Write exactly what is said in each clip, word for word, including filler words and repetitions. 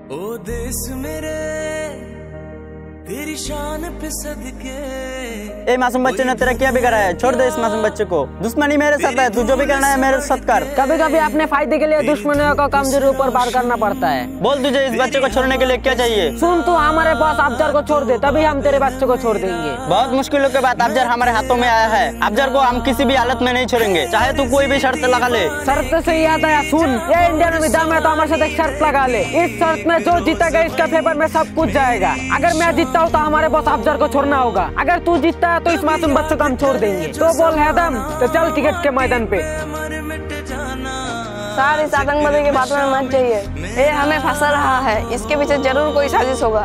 ओ देश मेरे तेरी शान पे सदके। ए मासूम बच्चे ने तेरा क्या बिगाड़ा है? छोड़ दे इस मासूम बच्चे को। दुश्मनी मेरे साथ है, तू जो भी करना है मेरे साथ कर। कभी कभी अपने फायदे के लिए दुश्मनों का कमजोरी ऊपर पार करना पड़ता है। बोल तुझे इस बच्चे को छोड़ने के लिए क्या चाहिए? सुन, तू हमारे पास अफजर को छोड़ दे, तभी हम तेरे बच्चे को छोड़ देंगे। बहुत मुश्किलों के बाद अफजर हमारे हाथों में आया है। अफजर को हम किसी भी हालत में नहीं छोड़ेंगे, चाहे तू कोई भी शर्त लगा ले। शर्त से याद आया, सुन, ये इंडियन आर्मी दम है तो हमारे साथ एक शर्त लगा ले। इस शर्त में जो जीतेगा इसका फेवर में सब कुछ जाएगा। अगर मैं जीतता हूँ तो हमारे बॉस अफजर को छोड़ना होगा। अगर तू जीतता है तो इस मासूम बच्चे को हम छोड़ देंगे। तो बोल है दम, तो चल टिकट के मैदान पे। सर, इस आतंकवादी की बात में मत जाइए, ये हमें फंसा रहा है। इसके पीछे जरूर कोई साजिश होगा।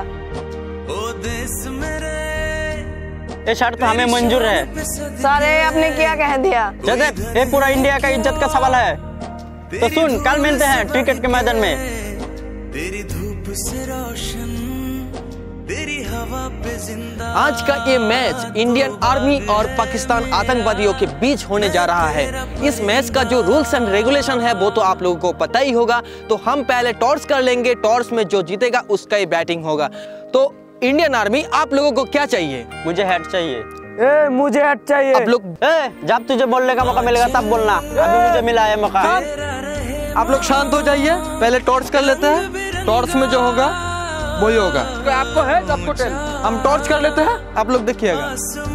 ये शर्त हमें मंजूर है। सर, ये आपने क्या कह दिया? जदेब, ये पूरा इंडिया का इज्जत का सवाल है। तो सुन, कल मिलते हैं क्रिकेट के मैदान में। तेरी धूप से रोशन, तेरी हवा पे जिंदा। आज का ये मैच इंडियन आर्मी और पाकिस्तान आतंकवादियों के बीच होने जा रहा है। इस मैच का जो रूल्स एंड रेगुलेशन है वो तो आप लोगों को पता ही होगा। तो हम पहले टॉस कर लेंगे, टॉस में जो जीतेगा उसका ही बैटिंग होगा। तो इंडियन आर्मी, आप लोगों को क्या चाहिए? मुझे हेड चाहिए। ए, मुझे हेड चाहिए। आप लोग ए, जब तुझे बोलने का मौका मिलेगा तब बोलना। अभी मुझे मिला है मौका। आप लोग शांत हो जाइए, पहले टॉर्च कर लेते हैं। टॉर्च में जो होगा वही होगा। आपको है, आपको टेल। हम टॉर्च कर लेते हैं, आप लोग देखिएगा।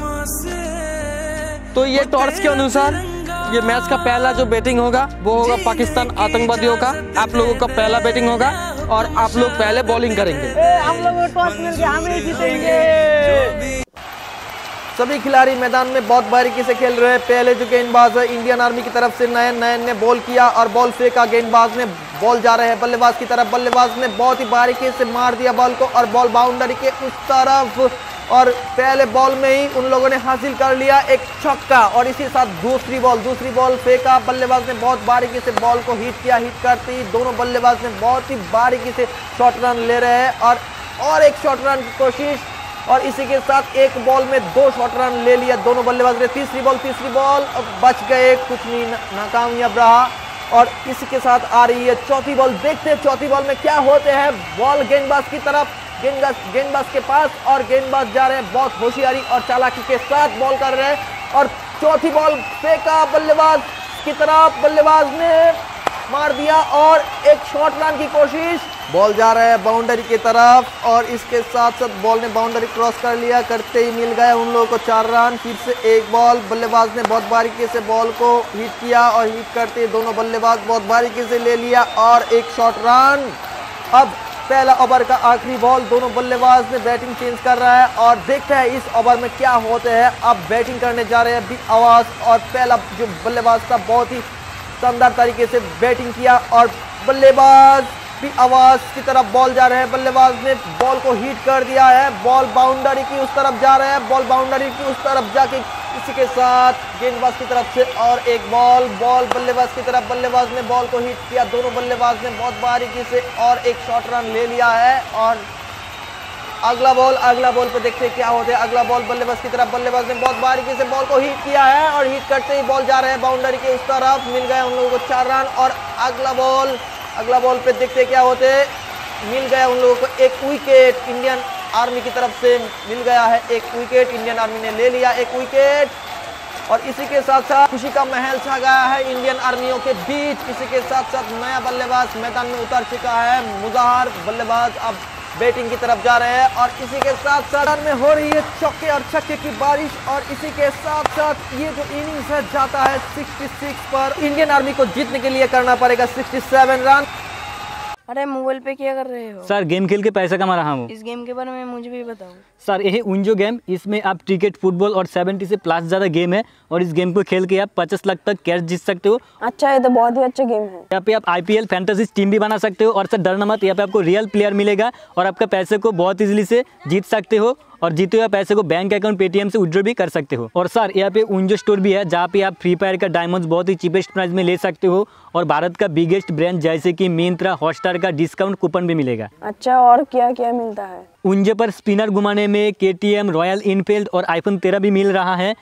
तो ये टॉर्च के अनुसार ये मैच का पहला जो बैटिंग होगा वो होगा पाकिस्तान आतंकवादियों का। आप लोगों का पहला बैटिंग होगा और आप लोग पहले बॉलिंग करेंगे। ए, हम लोग को टॉस मिल गया, हम ही जीतेंगे। सभी खिलाड़ी मैदान में बहुत बारीकी से खेल रहे हैं। पहले जो गेंदबाज है इंडियन आर्मी की तरफ से नयन नयन ने बॉल किया और बॉल फेंका। गेंदबाज ने बॉल जा रहे हैं बल्लेबाज की तरफ। बल्लेबाज ने बहुत ही बारीकी से मार दिया बॉल को और बॉल बाउंड्री के उस तरफ। और पहले बॉल में ही उन लोगों ने हासिल कर लिया एक छक्का। और इसी साथ दूसरी बॉल दूसरी बॉल फेंका। बल्लेबाज ने बहुत बारीकी से बॉल को हिट किया। हिट करते ही दोनों बल्लेबाज ने बहुत ही बारीकी से शॉर्ट रन ले रहे हैं और और एक शॉर्ट रन की कोशिश। और इसी के साथ एक बॉल में दो शॉर्ट रन ले लिया दोनों बल्लेबाज ने। तीसरी बॉल तीसरी बॉल बच गए, कुछ नहीं, नाकामयाब रहा। और इसी के साथ आ रही है चौथी बॉल। देखते हैं चौथी बॉल में क्या होते हैं। बॉल गेंदबाज की तरफ, गेंदबाज गेंदबाज के पास और गेंदबाज जा रहे हैं बहुत होशियारी और चालाकी के साथ बॉल कर रहे हैं। और चौथी बॉल फेंका बल्लेबाज की तरफ। बल्लेबाज ने मार दिया और एक शॉर्ट रन की कोशिश। बॉल जा रहा है बाउंड्री की तरफ और इसके साथ साथ बॉल ने बाउंड्री क्रॉस कर लिया। करते ही मिल गए उन लोगों को चार रन। फिर से एक बॉल, बल्लेबाज ने बहुत बारीकी से बॉल को हिट किया और हिट करते ही दोनों बल्लेबाज बहुत बारीकी से ले लिया और एक शॉर्ट रन। अब पहला ओवर का आखिरी बॉल, दोनों बल्लेबाज ने बैटिंग चेंज कर रहा है और देखते हैं इस ओवर में क्या होते हैं। अब बैटिंग करने जा रहे हैं बिग आवाज और पहला जो बल्लेबाज था बहुत ही शानदार तरीके से बैटिंग किया और बल्लेबाज भी आवाज की तरफ बॉल जा रहे हैं। बल्लेबाज ने बॉल को हिट कर दिया है। बॉल बाउंड्री की उस तरफ जा रहे हैं। बॉल बाउंड्री की उस तरफ जाके इसी के साथ गेंदबाज की तरफ से और एक बॉल बॉल बल्लेबाज की तरफ। बल्लेबाज ने बॉल को हिट किया। दोनों बल्लेबाज ने बहुत बारीकी से और एक शॉर्ट रन ले लिया है। और अगला बॉल अगला बॉल पे देखते हैं क्या होता है। अगला बॉल बल्लेबाज की तरफ। बल्लेबाज ने बहुत बारीकी से बॉल को हिट किया है और हिट करते ही बॉल जा रहे हैं बाउंड्री के उस तरफ। मिल गए उन लोगों को चार रन। और अगला बॉल अगला बॉल पे देखते क्या होते। मिल गया उन लोगों को एक विकेट। इंडियन आर्मी की तरफ से मिल गया है एक विकेट। इंडियन आर्मी ने ले लिया एक विकेट। और इसी के साथ साथ खुशी का महल छा गया है इंडियन आर्मियों के बीच। इसी के साथ साथ नया बल्लेबाज मैदान में उतर चुका है, मुजहर बल्लेबाज अब बैटिंग की तरफ जा रहे हैं। और इसी के साथ साथ में हो रही है चौके और छक्के की बारिश। और इसी के साथ साथ ये जो इनिंग्स है जाता है छियासठ पर। इंडियन आर्मी को जीतने के लिए करना पड़ेगा सड़सठ रन। अरे मोबाइल पे क्या कर रहे हो? सर गेम खेल के पैसा कमा रहा हूँ। इस गेम के बारे में मुझे भी बताओ। सर यही उंजो गेम, इसमें आप क्रिकेट, फुटबॉल और सत्तर से प्लस ज़्यादा गेम है और इस गेम को खेल के आप पचास लाख तक कैश जीत सकते हो। अच्छा, ये तो बहुत ही अच्छा गेम है। यहाँ पे आप आईपीएल फैंटेसी टीम भी बना सकते हो। और सर डरना मत, यहाँ पे आपको रियल प्लेयर मिलेगा और आपका पैसे को बहुत इजीली से जीत सकते हो। और जीते हुए पैसे को बैंक अकाउंट पेटीएम से विड्रॉ भी कर सकते हो। और सर यहाँ पे उंजो स्टोर भी है जहाँ पे आप फ्री फायर का डायमंड्स बहुत ही चीपेस्ट प्राइस में ले सकते हो। और भारत का बिगेस्ट ब्रांड जैसे कि मिंत्रा, हॉटस्टार का डिस्काउंट कूपन भी मिलेगा। अच्छा, और क्या क्या मिलता है? उंजो पर स्पिनर घुमाने में केटीएम, रॉयल इनफील्ड और आईफोन तेरह भी मिल रहा है।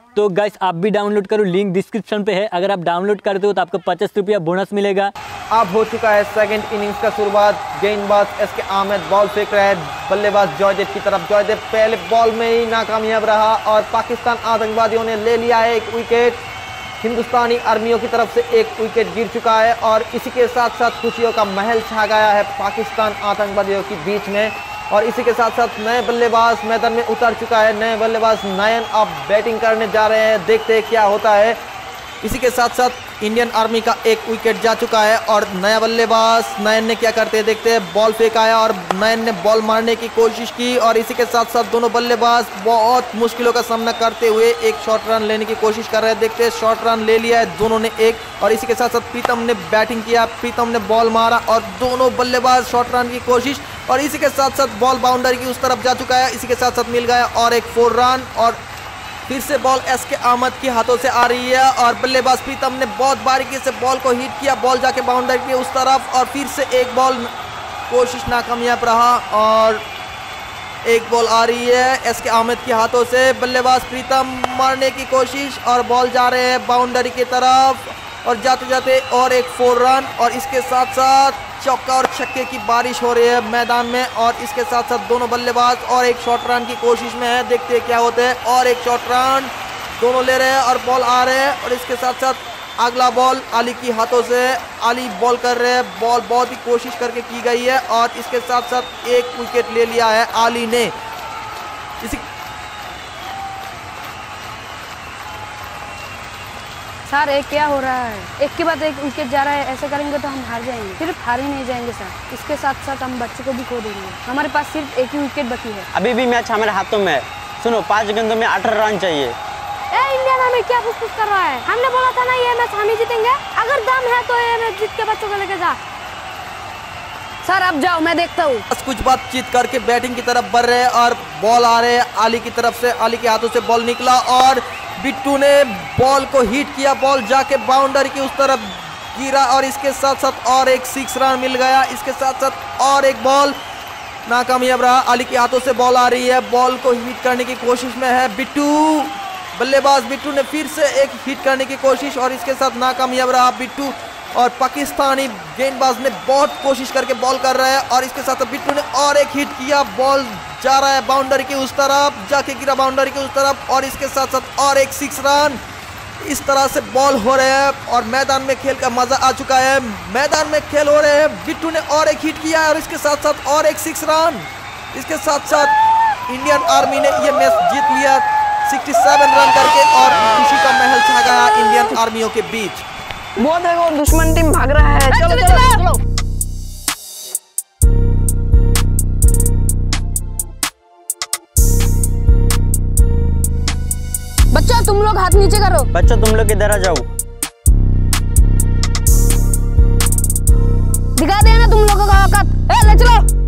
तो गाइस आप भी डाउनलोड करो, लिंक डिस्क्रिप्शन पे है। अगर आप डाउनलोड करते हो तो आपको पचास रुपया बोनस मिलेगा। अब हो चुका है सेकंड इनिंग्स का शुरुआत। गेंदबाज एस के अहमद बॉल फेंक रहे हैं बल्लेबाज जॉयदेव की तरफ। जॉयदेव पहले बॉल में ही नाकामयाब रहा और पाकिस्तान आतंकवादियों ने ले लिया है एक विकेट। हिंदुस्तानी आर्मियों की तरफ से एक विकेट गिर चुका है और इसी के साथ साथ खुशियों का महल छा गया है पाकिस्तान आतंकवादियों के बीच में। और इसी के साथ साथ नए बल्लेबाज मैदान में उतर चुका है। नए बल्लेबाज नयन अब बैटिंग करने जा रहे हैं, देखते हैं क्या होता है। इसी के साथ साथ इंडियन आर्मी का एक विकेट जा चुका है और नया बल्लेबाज नयन ने क्या करते हैं देखते हैं। बॉल फेंकाया और नयन ने बॉल मारने की कोशिश की और इसी के साथ साथ दोनों बल्लेबाज बहुत मुश्किलों का सामना करते हुए एक शॉर्ट रन लेने की कोशिश कर रहे हैं। देखते हैं, शॉर्ट रन ले लिया है दोनों ने एक। और इसी के साथ साथ प्रीतम ने बैटिंग किया, प्रीतम ने बॉल मारा और दोनों बल्लेबाज शॉर्ट रन की कोशिश। और इसी के साथ साथ बॉल बाउंड्री की उस तरफ जा चुका है। इसी के साथ साथ मिल गया और एक फोर रन और फिर से बॉल एस के अहमद के हाथों से आ रही है और बल्लेबाज प्रीतम ने बहुत बारीकी से बॉल को हिट किया। बॉल जाके बाउंड्री के उस तरफ और फिर से एक बॉल कोशिश नाकामयाब रहा और एक बॉल आ रही है एस के अहमद के हाथों से। बल्लेबाज प्रीतम मारने की कोशिश और बॉल जा रहे हैं बाउंड्री की तरफ और जाते जाते और एक फोर रन। और इसके साथ साथ चौका और छक्के की बारिश हो रही है मैदान में और इसके साथ साथ दोनों बल्लेबाज और एक शॉर्ट रन की कोशिश में है, देखते हैं क्या होते हैं। और एक शॉर्ट रन दोनों ले रहे हैं और बॉल आ रहे हैं और इसके साथ साथ अगला बॉल अली की हाथों से। अली बॉल कर रहे हैं, बॉल बहुत ही कोशिश करके की गई है और इसके साथ साथ एक विकेट ले लिया है अली ने। इसी सर एक क्या हो रहा है, एक के बाद एक विकेट जा रहा है, ऐसे करेंगे तो हम हार जाएंगे। सिर्फ हार ही नहीं जाएंगे सर, इसके साथ साथ हम बच्चे को भी खो देंगे। हमारे पास सिर्फ एक ही विकेट बची है। अभी भी मैच हमारे हाथों में है। सुनो, पाँच गेंदों में अठारह रन चाहिए। ए इंडियन हमें क्या फुसफुस कर रहा है? हमने बोला था ना ये मैच हम ही जीतेंगे। अगर दम है तो ये मैच जीत के बच्चों को लेके जा। सर अब जाओ, मैं देखता हूँ। बस कुछ बातचीत करके बैटिंग की तरफ बढ़ रहे हैं और बॉल आ रहे हैं अली की तरफ से। अली के हाथों से बॉल निकला और बिट्टू ने बॉल को हिट किया, बॉल जाके बाउंड्री की उस तरफ गिरा और इसके साथ साथ और एक सिक्स रन मिल गया। इसके साथ साथ और एक बॉल नाकामयाब रहा। अली के हाथों से बॉल आ रही है, बॉल को हिट करने की कोशिश में है बिट्टू। बल्लेबाज बिट्टू ने फिर से एक हिट करने की कोशिश और इसके साथ नाकामयाब रहा बिट्टू। और पाकिस्तानी गेंदबाज ने बहुत कोशिश करके बॉल कर रहा है और इसके साथ बिट्टू ने और एक हिट किया, बॉल जा रहा है बाउंड्री की उस तरफ, जाके गिरा बाउंड्री की उस तरफ और इसके साथ साथ और एक सिक्स रन। इस तरह से बॉल हो रहे हैं और मैदान में खेल का मजा आ चुका है। मैदान में खेल हो रहे हैं, बिट्टू ने और एक हिट किया और इसके साथ साथ और एक सिक्स रन। इसके साथ साथ इंडियन आर्मी ने यह मैच जीत लिया सड़सठ रन करके और खुशी का महल छा गया इंडियन आर्मियों के बीच। वो देखो दुश्मन टीम भाग रहा है। चलो चलो चलो, चलो। बच्चों तुम लोग हाथ नीचे करो। बच्चों तुम लोग इधर आ जाओ। दिखा देना तुम लोगों का औकात। ए ले चलो।